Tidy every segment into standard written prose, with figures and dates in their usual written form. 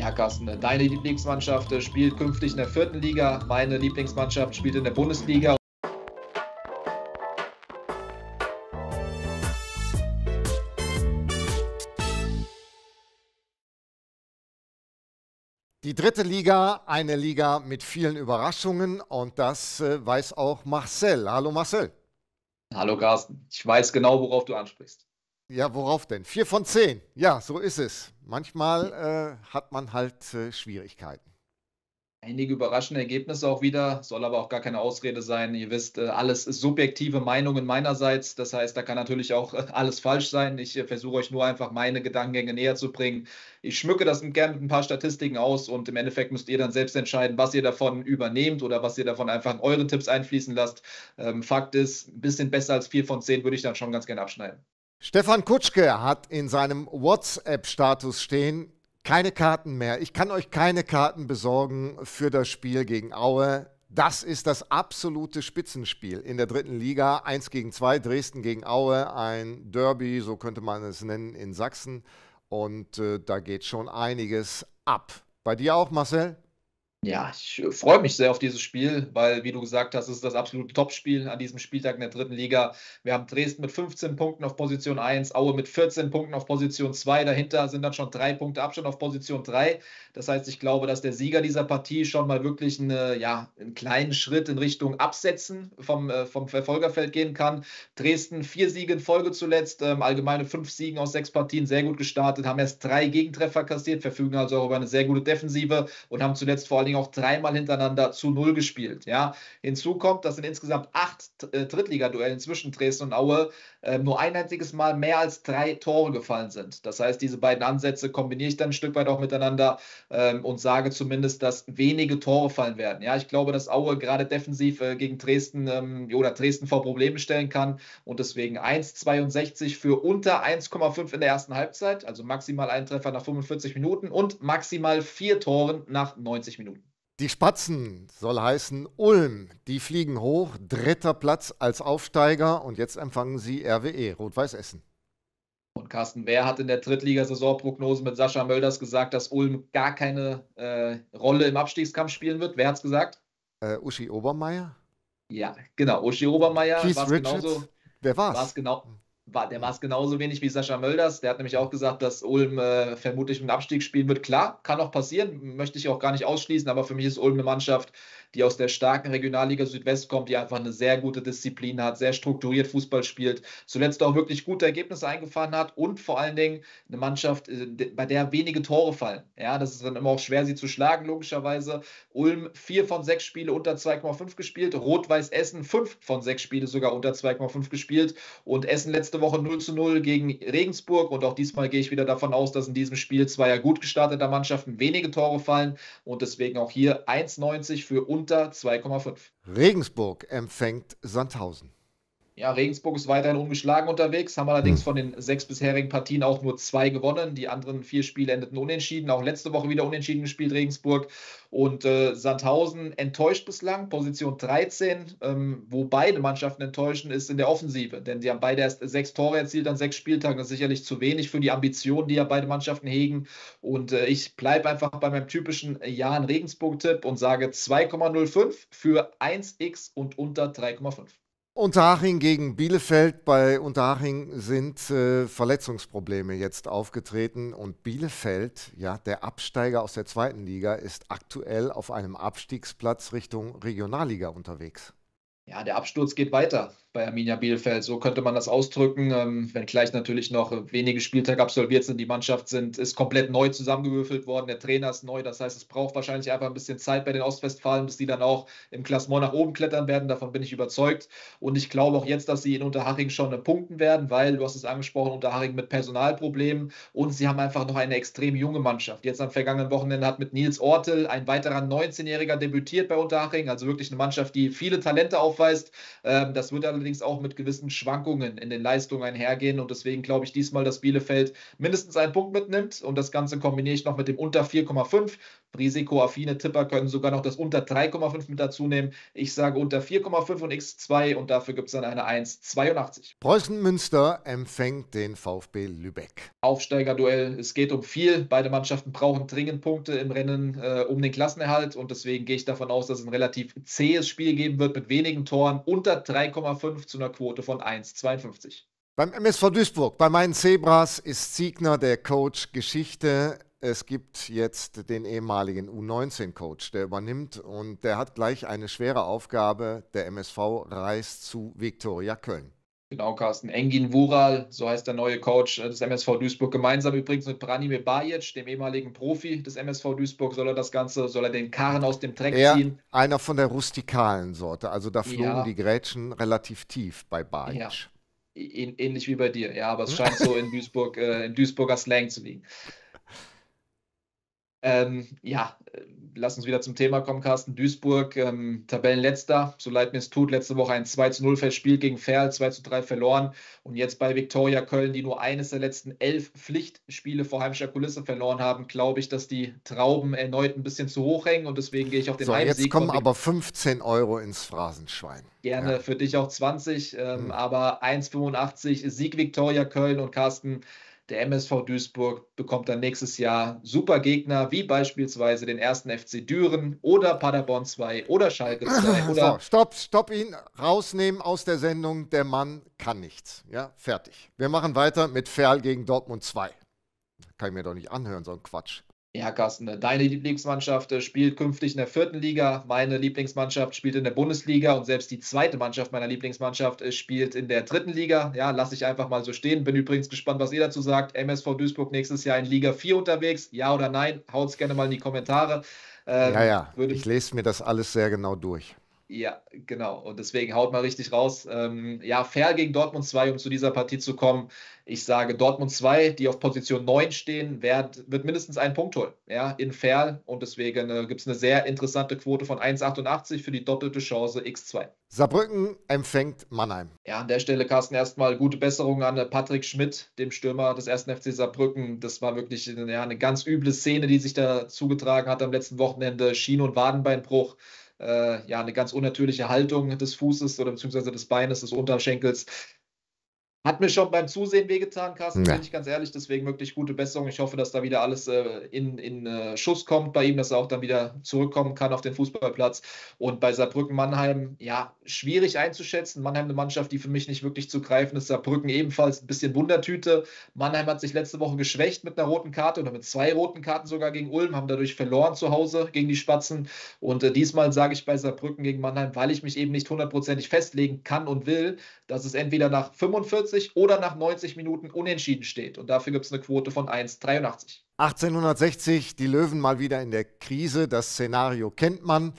Ja, Carsten, deine Lieblingsmannschaft spielt künftig in der 4. Liga. Meine Lieblingsmannschaft spielt in der Bundesliga. Die 3. Liga, eine Liga mit vielen Überraschungen und das weiß auch Marcel. Hallo Marcel. Hallo Carsten, ich weiß genau, worauf du ansprichst. Ja, worauf denn? 4 von 10. Ja, so ist es. Manchmal hat man halt Schwierigkeiten. Einige überraschende Ergebnisse auch wieder, soll aber auch gar keine Ausrede sein. Ihr wisst, alles ist subjektive Meinungen meinerseits. Das heißt, da kann natürlich auch alles falsch sein. Ich versuche euch nur einfach meine Gedankengänge näher zu bringen. Ich schmücke das gerne mit ein paar Statistiken aus und im Endeffekt müsst ihr dann selbst entscheiden, was ihr davon übernehmt oder was ihr davon einfach in eure Tipps einfließen lasst. Fakt ist, ein bisschen besser als 4 von 10 würde ich dann schon ganz gerne abschneiden. Stefan Kutschke hat in seinem WhatsApp-Status stehen: keine Karten mehr. Ich kann euch keine Karten besorgen für das Spiel gegen Aue. Das ist das absolute Spitzenspiel in der 3. Liga. 1 gegen 2, Dresden gegen Aue. Ein Derby, so könnte man es nennen, in Sachsen. Und da geht schon einiges ab. Bei dir auch, Marcel? Ja, ich freue mich sehr auf dieses Spiel, weil, wie du gesagt hast, es ist das absolute Topspiel an diesem Spieltag in der 3. Liga. Wir haben Dresden mit 15 Punkten auf Position 1, Aue mit 14 Punkten auf Position 2. Dahinter sind dann schon 3 Punkte Abstand auf Position 3. Das heißt, ich glaube, dass der Sieger dieser Partie schon mal wirklich einen kleinen Schritt in Richtung Absetzen vom Verfolgerfeld gehen kann. Dresden 4 Siege in Folge zuletzt, allgemeine 5 Siegen aus 6 Partien, sehr gut gestartet, haben erst 3 Gegentreffer kassiert, verfügen also auch über eine sehr gute Defensive und haben zuletzt vor allem auch 3-mal hintereinander zu 0 gespielt. Ja. Hinzu kommt, dass in insgesamt 8 Drittligaduellen zwischen Dresden und Aue nur ein einziges Mal mehr als 3 Tore gefallen sind. Das heißt, diese beiden Ansätze kombiniere ich dann ein Stück weit auch miteinander und sage zumindest, dass wenige Tore fallen werden. Ja, ich glaube, dass Aue gerade defensiv gegen Dresden oder Dresden vor Probleme stellen kann und deswegen 1,62 für unter 1,5 in der ersten Halbzeit, also maximal ein Treffer nach 45 Minuten und maximal 4 Toren nach 90 Minuten. Die Spatzen soll heißen Ulm. Die fliegen hoch, 3. Platz als Aufsteiger und jetzt empfangen sie RWE, Rot-Weiß Essen. Und Carsten, wer hat in der Drittliga-Saisonprognose mit Sascha Mölders gesagt, dass Ulm gar keine Rolle im Abstiegskampf spielen wird? Wer hat es gesagt? Uschi Obermeier? Ja, genau. Uschi Obermeier Keith war es Richards? genauso. Wer war's? Der war es genauso wenig wie Sascha Mölders. Der hat nämlich auch gesagt, dass Ulm vermutlich mit dem Abstieg spielen wird. Klar, kann auch passieren, möchte ich auch gar nicht ausschließen, aber für mich ist Ulm eine Mannschaft, die aus der starken Regionalliga Südwest kommt, die einfach eine sehr gute Disziplin hat, sehr strukturiert Fußball spielt, zuletzt auch wirklich gute Ergebnisse eingefahren hat und vor allen Dingen eine Mannschaft, bei der wenige Tore fallen. Ja, das ist dann immer auch schwer, sie zu schlagen, logischerweise. Ulm 4 von 6 Spiele unter 2,5 gespielt, Rot-Weiß Essen 5 von 6 Spiele sogar unter 2,5 gespielt und Essen letzte Woche 0:0 gegen Regensburg und auch diesmal gehe ich wieder davon aus, dass in diesem Spiel zweier gut gestarteter Mannschaften wenige Tore fallen und deswegen auch hier 1,90 für unter 2,5. Regensburg empfängt Sandhausen. Ja, Regensburg ist weiterhin ungeschlagen unterwegs, haben allerdings von den 6 bisherigen Partien auch nur 2 gewonnen. Die anderen 4 Spiele endeten unentschieden. Auch letzte Woche wieder unentschieden gespielt, Regensburg. Und Sandhausen enttäuscht bislang, Position 13. Wo beide Mannschaften enttäuschen, ist in der Offensive. Denn sie haben beide erst 6 Tore erzielt an 6 Spieltagen. Das ist sicherlich zu wenig für die Ambitionen, die ja beide Mannschaften hegen. Und ich bleibe einfach bei meinem typischen Ja-in-Regensburg-Tipp und sage 2,05 für 1x und unter 3,5. Unterhaching gegen Bielefeld. Bei Unterhaching sind Verletzungsprobleme jetzt aufgetreten und Bielefeld, ja, der Absteiger aus der 2. Liga, ist aktuell auf einem Abstiegsplatz Richtung Regionalliga unterwegs. Ja, der Absturz geht weiter bei Arminia Bielefeld, so könnte man das ausdrücken, wenngleich natürlich noch wenige Spieltage absolviert sind. Die Mannschaft ist komplett neu zusammengewürfelt worden, der Trainer ist neu, das heißt, es braucht wahrscheinlich einfach ein bisschen Zeit bei den Ostwestfalen, bis die dann auch im Klassement nach oben klettern werden, davon bin ich überzeugt und ich glaube auch jetzt, dass sie in Unterhaching schon punkten werden, weil, du hast es angesprochen, Unterhaching mit Personalproblemen und sie haben einfach noch eine extrem junge Mannschaft. Jetzt am vergangenen Wochenende hat mit Nils Ortel ein weiterer 19-Jähriger debütiert bei Unterhaching, also wirklich eine Mannschaft, die viele Talente aufweist aufweist. Das wird allerdings auch mit gewissen Schwankungen in den Leistungen einhergehen und deswegen glaube ich diesmal, dass Bielefeld mindestens einen Punkt mitnimmt und das Ganze kombiniere ich noch mit dem unter 4,5. Risikoaffine Tipper können sogar noch das unter 3,5 mit dazu nehmen. Ich sage unter 4,5 und X2 und dafür gibt es dann eine 1,82. Preußen Münster empfängt den VfB Lübeck. Aufsteigerduell, es geht um viel. Beide Mannschaften brauchen dringend Punkte im Rennen um den Klassenerhalt und deswegen gehe ich davon aus, dass es ein relativ zähes Spiel geben wird mit wenigen Toren unter 3,5 zu einer Quote von 1,52. Beim MSV Duisburg, bei meinen Zebras, ist Ziegner der Coach Geschichte. Es gibt jetzt den ehemaligen U19-Coach, der übernimmt und der hat gleich eine schwere Aufgabe. Der MSV reist zu Viktoria Köln. Genau, Carsten. Engin Vural, so heißt der neue Coach des MSV Duisburg, gemeinsam übrigens mit Branimir Bajic, dem ehemaligen Profi des MSV Duisburg, soll er den Karren aus dem Dreck ziehen. Einer von der rustikalen Sorte, also da flogen Ja. die Grätschen relativ tief bei Bajic. Ja. Ähnlich wie bei dir, ja, aber es scheint so in Duisburg, im Duisburger Slang zu liegen. Lass uns wieder zum Thema kommen, Carsten. Duisburg, Tabellenletzter, so leid mir es tut, letzte Woche ein 2:0 Festspiel gegen Verl, 2:3 verloren und jetzt bei Viktoria Köln, die nur eines der letzten 11 Pflichtspiele vor heimischer Kulisse verloren haben, glaube ich, dass die Trauben erneut ein bisschen zu hoch hängen und deswegen gehe ich auf den Heimsieg. Jetzt kommen aber 15 € ins Phrasenschwein. Gerne für dich auch 20, aber 1,85 Sieg Viktoria Köln und Carsten, der MSV Duisburg bekommt dann nächstes Jahr super Gegner, wie beispielsweise den 1. FC Düren oder Paderborn 2 oder Schalke 2. Oder So, stopp ihn, rausnehmen aus der Sendung. Der Mann kann nichts. Ja, fertig. Wir machen weiter mit Verl gegen Dortmund 2. Kann ich mir doch nicht anhören, so ein Quatsch. Ja, Carsten, deine Lieblingsmannschaft spielt künftig in der 4. Liga, meine Lieblingsmannschaft spielt in der Bundesliga und selbst die zweite Mannschaft meiner Lieblingsmannschaft spielt in der 3. Liga. Ja, lasse ich einfach mal so stehen. Bin übrigens gespannt, was ihr dazu sagt. MSV Duisburg nächstes Jahr in Liga 4 unterwegs, ja oder nein? Haut's gerne mal in die Kommentare. Ich lese mir das alles sehr genau durch. Ja, genau. Und deswegen haut mal richtig raus. Verl gegen Dortmund 2, um zu dieser Partie zu kommen. Ich sage Dortmund 2, die auf Position 9 stehen, wird mindestens einen Punkt holen. Ja, in Verl. Und deswegen gibt es eine sehr interessante Quote von 1,88 für die doppelte Chance X2. Saarbrücken empfängt Mannheim. Ja, an der Stelle, Carsten, erstmal gute Besserung an Patrick Schmidt, dem Stürmer des 1. FC Saarbrücken. Das war wirklich eine ganz üble Szene, die sich da zugetragen hat am letzten Wochenende. Schien- und Wadenbeinbruch. Eine ganz unnatürliche Haltung des Fußes oder beziehungsweise des Beines, des Unterschenkels. Hat mir schon beim Zusehen wehgetan, Carsten, bin ich ganz ehrlich. Deswegen wirklich gute Besserung. Ich hoffe, dass da wieder alles in Schuss kommt bei ihm, dass er auch dann wieder zurückkommen kann auf den Fußballplatz. Und bei Saarbrücken-Mannheim, ja, schwierig einzuschätzen. Mannheim eine Mannschaft, die für mich nicht wirklich zu greifen ist. Saarbrücken ebenfalls ein bisschen Wundertüte. Mannheim hat sich letzte Woche geschwächt mit einer roten Karte oder mit 2 roten Karten sogar gegen Ulm, haben dadurch verloren zu Hause gegen die Spatzen. Und diesmal sage ich bei Saarbrücken gegen Mannheim, weil ich mich eben nicht hundertprozentig festlegen kann und will, dass es entweder nach 45 oder nach 90 Minuten unentschieden steht. Und dafür gibt es eine Quote von 1,83. 1860, die Löwen mal wieder in der Krise. Das Szenario kennt man.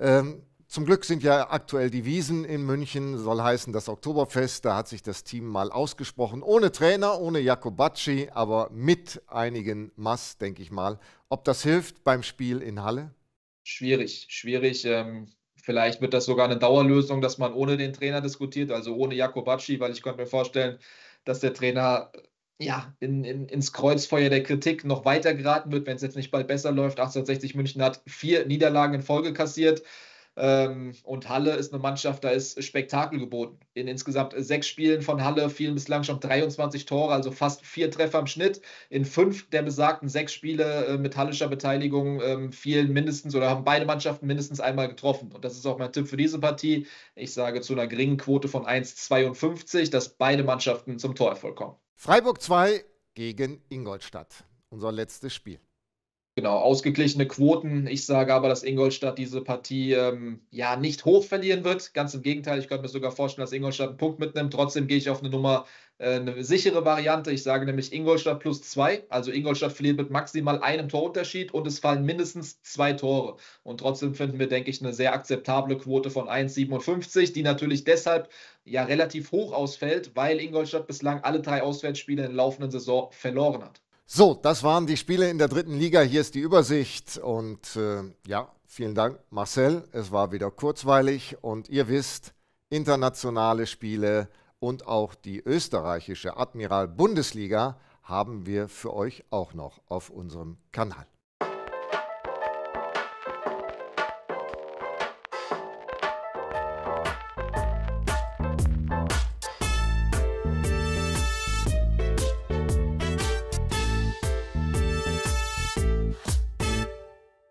Zum Glück sind ja aktuell die Wiesn in München, soll heißen das Oktoberfest. Da hat sich das Team mal ausgesprochen. Ohne Trainer, ohne Jakobacci, aber mit einigen Mass, denke ich mal. Ob das hilft beim Spiel in Halle? Schwierig. Vielleicht wird das sogar eine Dauerlösung, dass man ohne den Trainer diskutiert, also ohne Jakobacci, weil ich könnte mir vorstellen, dass der Trainer ins Kreuzfeuer der Kritik noch weiter geraten wird, wenn es jetzt nicht bald besser läuft. 1860 München hat 4 Niederlagen in Folge kassiert. Und Halle ist eine Mannschaft, da ist Spektakel geboten. In insgesamt 6 Spielen von Halle fielen bislang schon 23 Tore, also fast 4 Treffer im Schnitt. In 5 der besagten 6 Spiele mit hallischer Beteiligung fielen mindestens oder haben beide Mannschaften mindestens einmal getroffen. Und das ist auch mein Tipp für diese Partie. Ich sage zu einer geringen Quote von 1,52, dass beide Mannschaften zum Torerfolg kommen. Freiburg 2 gegen Ingolstadt. Unser letztes Spiel. Genau, ausgeglichene Quoten. Ich sage aber, dass Ingolstadt diese Partie nicht hoch verlieren wird. Ganz im Gegenteil, ich könnte mir sogar vorstellen, dass Ingolstadt einen Punkt mitnimmt. Trotzdem gehe ich auf eine sichere Variante. Ich sage nämlich Ingolstadt plus 2. Also Ingolstadt verliert mit maximal einem Torunterschied und es fallen mindestens 2 Tore. Und trotzdem finden wir, denke ich, eine sehr akzeptable Quote von 1,57, die natürlich deshalb relativ hoch ausfällt, weil Ingolstadt bislang alle 3 Auswärtsspiele in der laufenden Saison verloren hat. So, das waren die Spiele in der 3. Liga. Hier ist die Übersicht und vielen Dank, Marcel. Es war wieder kurzweilig und ihr wisst, internationale Spiele und auch die österreichische Admiral Bundesliga haben wir für euch auch noch auf unserem Kanal.